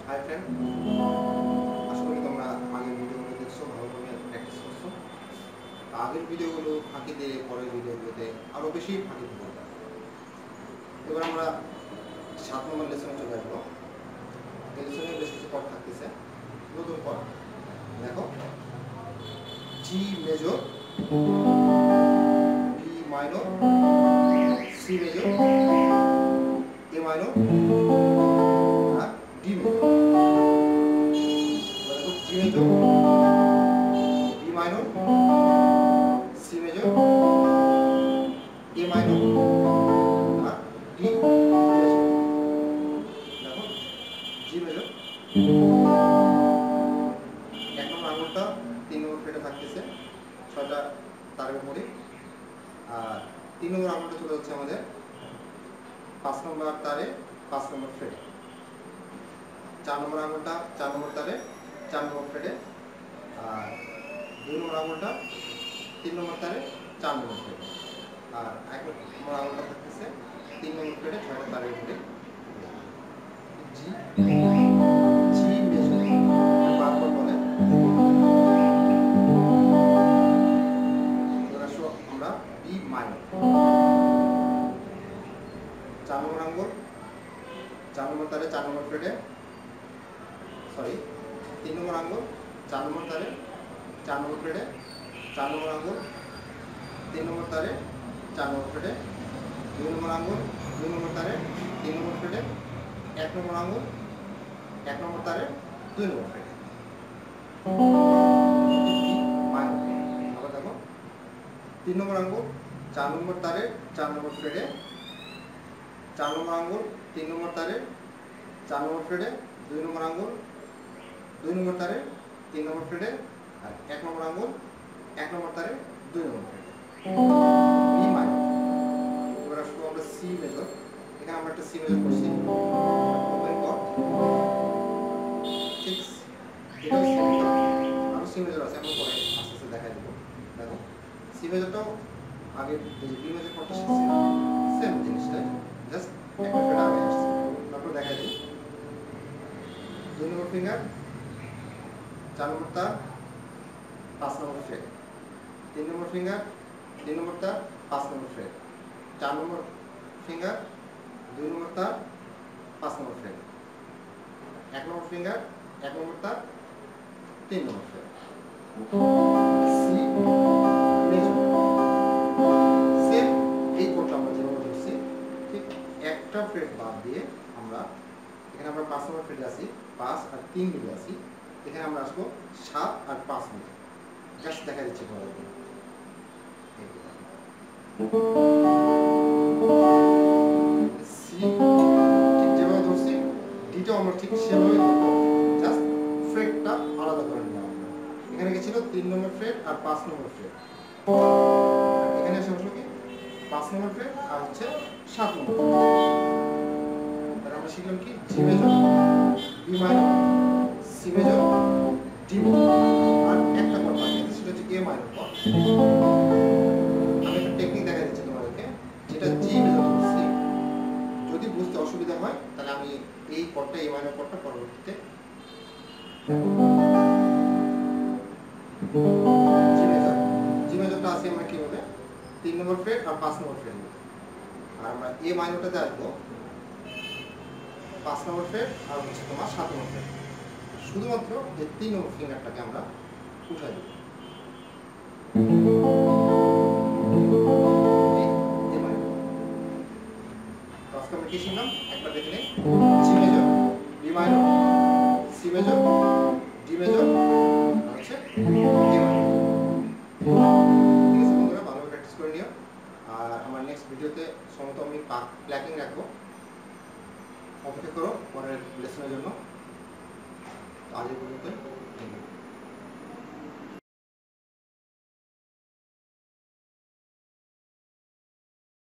Hi friend, আশা করি তোমরা আগের ভিডিওগুলো দেখছো, ভালোভাবে প্র্যাকটিস করছো। আগের ভিডিওগুলো ফাঁকি দিয়ে পরের ভিডিওগুলোতে আরও বেশি ফাঁকি দিতে হবে। এবার আমরা 7 নম্বর লেসনে চলে আসবো। এই লেসনে বেশ কিছু পদ থাকতেছে, নতুন পদ। দেখো, G major, B minor, C major, A minor আর ডি মেজর। দেখো, G major, B minor, C major, A minor আর ডি মেজর। দেখো, জি মেজর, 1 নম্বর আঙুলটা 3 নম্বর ফ্রেটে থাকতেছে 6টা তারের উপরে, আর 3 নম্বর আঙুলটা চলে যাচ্ছে আমাদের 5 নম্বর তারে 5 নম্বর ফ্রেটে। 4 নম্বর আঙুলটা 4 নম্বর তারে 4 নম্বর ফ্রেটে, আর 2 নম্বর আঙুলটা 3 নম্বর তারে 4 নম্বর ফ্রেটে, আর 1 নম্বর আঙুলটা থাকতেছে 3 নম্বর ফ্রেটে 6টা তারের উপরে। জি জি মেজর বারবার বলে। আমরা বি মাইনর, 4 নম্বর আঙ্গুল 4 নম্বর তারে 4 নম্বর ফ্রেটে, 3 নম্বর আঙ্গুল 4 নম্বর তারে 4 নম্বর ফ্রেটে, 4 নম্বর আঙ্গুল 3 নম্বর তারে 4 নম্বর ফ্রেটে, 2 নম্বর আঙ্গুল 2 নম্বর তারে 3 নম্বর ফ্রেটে, 1 নম্বর আঙ্গুল 1 নম্বর তারে 2 নম্বর ফ্রেটে। আবার দেখো, 3 নম্বর আঙ্গুল 4 নম্বর তারে 4 নম্বর ফ্রেটে, 4 নম্বর আঙ্গুল 3 নম্বর তারে 4 নম্বর ফ্রেটে, 2 নম্বর আঙ্গুল 2 নম্বর তারে 3 নম্বর ফ্রেটে, আর 1 নম্বর আঙ্গুল 1 নম্বর তারে 2 নম্বর ফ্রেটে। B minor. এবার আসবো আমরা সি মেজর। এখানে আমরা একটা সি মেজর করছি, ওপেন কর 6। এটাও সি মেজর, আরও সি মেজর আছে, আমরা পরে আস্তে আস্তে দেখাই দেবো। দেখো, সি মেজরটাও আগে বি মেজর করতে শিখছি, সেম জিনিসটাই, জাস্ট একটা ফ্রেট আগে আসছে। তারপর দেখাই দিই। 2 নম্বর ফিঙ্গার 4 নম্বর তার 5 নম্বর ফ্রেট, 3 নম্বর ফিঙ্গার 3 নম্বর তার 5 নম্বর ফ্রেট, 4 নম্বর ফিঙ্গার 2 নম্বর তার 5 নম্বর ফ্রেট, 1 নম্বর ফিঙ্গার 1 নম্বর তার 3 নম্বর ফ্রেট। সি মেজর, সেম এই কোডটা আমরা যেভাবে ধরছি ঠিক একটা ফ্রেট বাদ দিয়ে আমরা এখানে আমরা 5 নম্বর ফ্রেটে আছি, 5 আর 3 মিলে আছি, এখানে আমরা আসবো 7 আর 5 মিলে। জাস্ট দেখা দিচ্ছি পরে। সি ঠিক যেভাবে ধরছি, ডিটাও আমরা ঠিক সেভাবে ধরবো, জাস্ট ফ্রেটটা আলাদা করে নিলাম। এখানে গেছিল 3 নম্বর ফ্রেট আর 5 নম্বর ফ্রেট, এখানে এসে বসলো কি 5 নম্বর ফ্রেট আর হচ্ছে 7 নম্বর ফ্রেট। তাহলে আমরা শিখলাম কি G major, B minor, C major, D major, আর একটা কর্ড বাকি আছে, সেটা হচ্ছে এ মাইনর কর্ড। আমি একটা টেকনিক দেখা দিচ্ছি তোমাদেরকে, যেটা জি মেজর করছি। যদি বুঝতে অসুবিধা হয় তাহলে আমি এই কর্ডটা এ মাইনর কর্ডটা পরবর্তীতে জি মেজর। জি মেজরটা আছে আমরা কিভাবে 3 নম্বর ফ্রেট আর 5 নম্বর ফ্রেট, আর আমরা এ মাইনরটাতে আসবো 5 নম্বর ফ্রেট আর হচ্ছে তোমার 7 নম্বর ফ্রেট। শুধুমাত্র যে 3 নম্বর ফিঙ্গারটাকে আমরা উঠাই দেব। আজকে আমরা কি শিখলাম একবার দেখে নেই। G major, B minor, C major, D major আর হচ্ছে এ মাইনর। ঠিক আছে বন্ধুরা, ভালোভাবে প্র্যাকটিস করে নিও। আর আমার নেক্সট ভিডিওতে সম্ভবত আমি প্ল্যাকিং রাখবো, অপেক্ষা করো পরের লেসনের জন্য। আজ এই পর্যন্ত।